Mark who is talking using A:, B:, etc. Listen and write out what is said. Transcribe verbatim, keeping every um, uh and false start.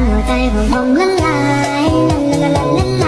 A: หัวใจของผมละลายละละละละละ